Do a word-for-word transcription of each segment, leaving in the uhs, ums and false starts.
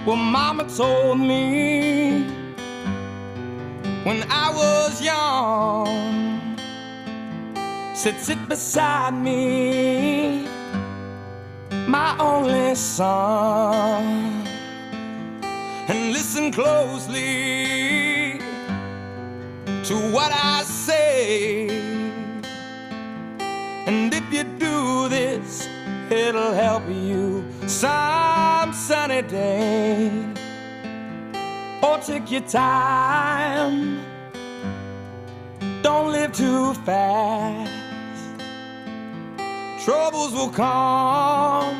Well, Mama told me when I was young, said sit beside me, my only son, and listen closely to what I say. And if you do this, it'll help you some sunny day. Or take your time, don't live too fast. Troubles will come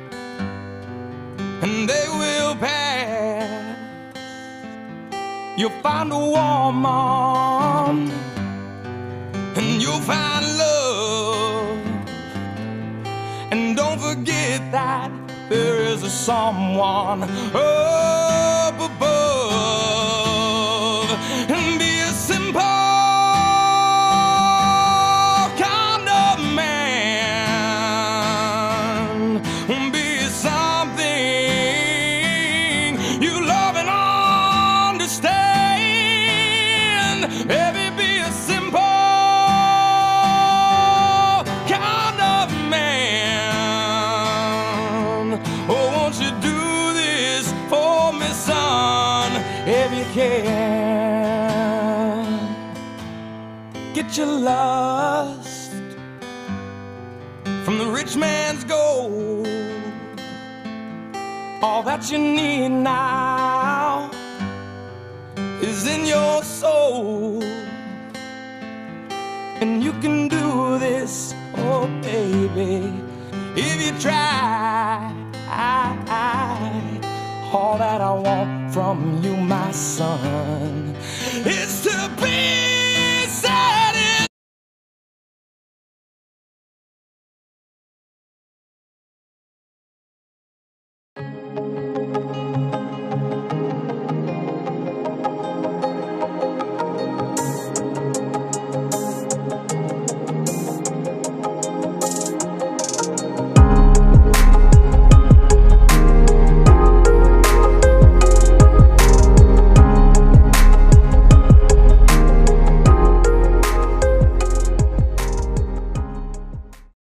and they will pass. You'll find a woman and you'll find love. And don't forget that there is a someone up above. And be a simple kind of man. Be something you love and understand. Baby, be a simple kind of man. Oh, won't you do this for me, son, if you can? Get your lust from the rich man's gold. All that you need now is in your soul. And you can do this, oh baby, if you try. All that I want from you, my son, is to be